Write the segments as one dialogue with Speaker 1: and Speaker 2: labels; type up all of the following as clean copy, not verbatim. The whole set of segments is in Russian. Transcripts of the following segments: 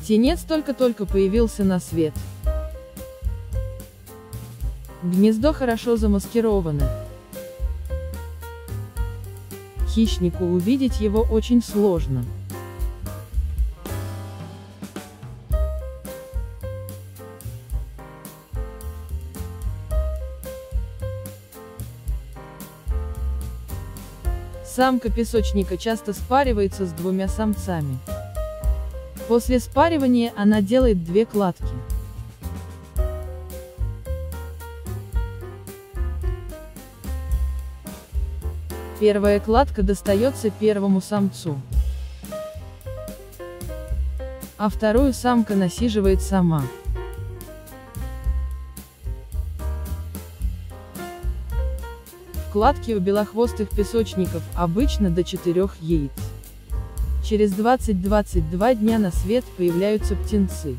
Speaker 1: Птенец только-только появился на свет. Гнездо хорошо замаскировано. Хищнику увидеть его очень сложно. Самка песочника часто спаривается с двумя самцами. После спаривания она делает 2 кладки. Первая кладка достается первому самцу, а вторую самка насиживает сама. В кладке у белохвостых песочников обычно до 4 яиц. Через 20-22 дня на свет появляются птенцы.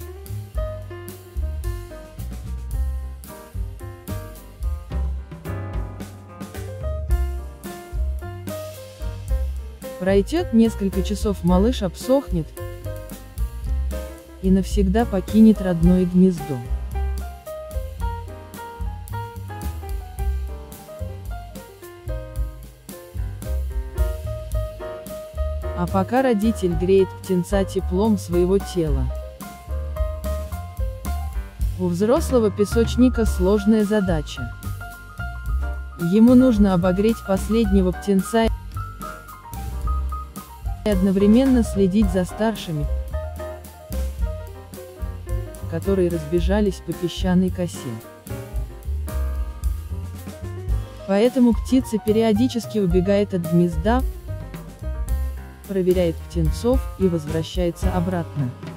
Speaker 1: Пройдет несколько часов, малыш обсохнет и навсегда покинет родное гнездо. А пока родитель греет птенца теплом своего тела. У взрослого песочника сложная задача. Ему нужно обогреть последнего птенца и одновременно следить за старшими, которые разбежались по песчаной косе. Поэтому птица периодически убегает от гнезда, проверяет птенцов и возвращается обратно.